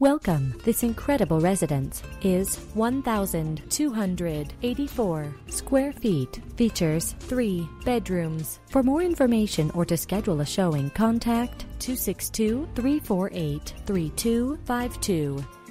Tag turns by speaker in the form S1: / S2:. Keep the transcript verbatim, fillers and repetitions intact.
S1: Welcome. This incredible residence is one thousand two hundred eighty-four square feet. Features three bedrooms. For more information or to schedule a showing, contact two six two, three four eight, three two five two.